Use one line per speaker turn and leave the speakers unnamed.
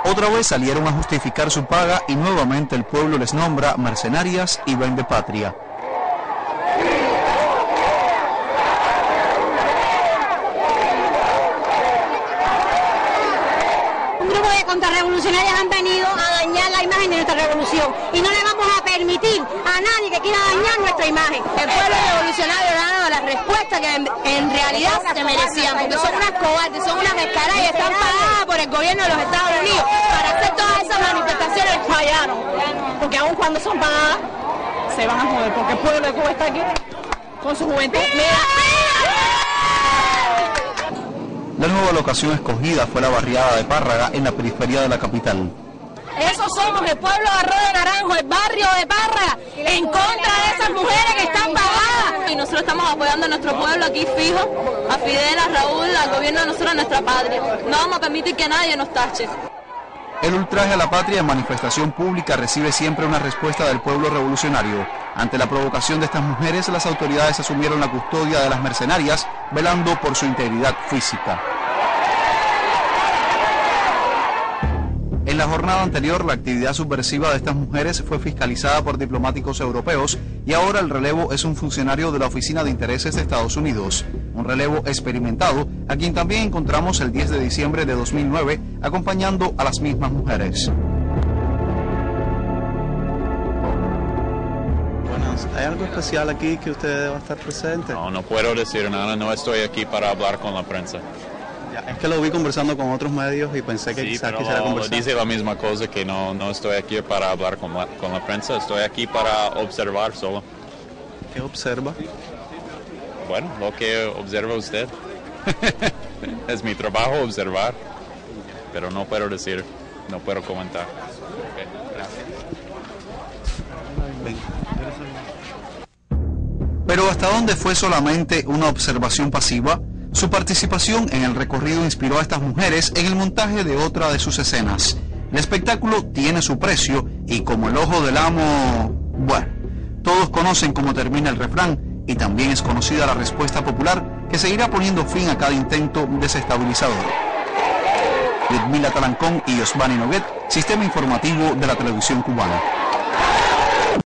Otra vez salieron a justificar su paga y nuevamente el pueblo les nombra mercenarias y vendepatria.
Un grupo de contrarrevolucionarios han venido a dañar la imagen de nuestra revolución y no le vamos a permitir a nadie que quiera dañar nuestra imagen.
El pueblo revolucionario le ha dado la respuesta que en realidad se merecían, porque son unas cobardes, son unas descaradas y están pagadas por el gobierno de los Estados Unidos para hacer todas esas manifestaciones.
Fallaron, porque aun cuando son pagadas, se van a joder, porque el pueblo de Cuba está aquí con su juventud.
La nueva locación escogida fue la barriada de Párraga, en la periferia de la capital.
Eso somos, el pueblo de Arroyo de Naranjo, el barrio de Párraga, en contra de esas mujeres que están pagadas. Y nosotros estamos apoyando a nuestro pueblo aquí fijo, a Fidel, a Raúl, al gobierno de nosotros, a nuestra patria. No vamos a permitir que nadie nos tache.
El ultraje a la patria en manifestación pública recibe siempre una respuesta del pueblo revolucionario. Ante la provocación de estas mujeres, las autoridades asumieron la custodia de las mercenarias, velando por su integridad física. En la jornada anterior, la actividad subversiva de estas mujeres fue fiscalizada por diplomáticos europeos y ahora el relevo es un funcionario de la Oficina de Intereses de Estados Unidos. Un relevo experimentado, a quien también encontramos el 10 de diciembre de 2009 acompañando a las mismas mujeres.
Buenas, ¿hay algo especial aquí que usted va a estar presente?
No puedo decir nada, no estoy aquí para hablar con la prensa.
Es que lo vi conversando con otros medios y pensé que quizás quisiera conversar.
Dice la misma cosa, que no estoy aquí para hablar con la prensa, estoy aquí para observar solo.
¿Qué observa?
Bueno, lo que observa usted. Es mi trabajo observar, pero no puedo decir, no puedo comentar. Okay, gracias.
Pero ¿hasta dónde fue solamente una observación pasiva? Su participación en el recorrido inspiró a estas mujeres en el montaje de otra de sus escenas. El espectáculo tiene su precio y como el ojo del amo... Bueno, todos conocen cómo termina el refrán y también es conocida la respuesta popular que seguirá poniendo fin a cada intento desestabilizador. Ludmila Talancón y Osvani Noguet, Sistema Informativo de la Televisión Cubana.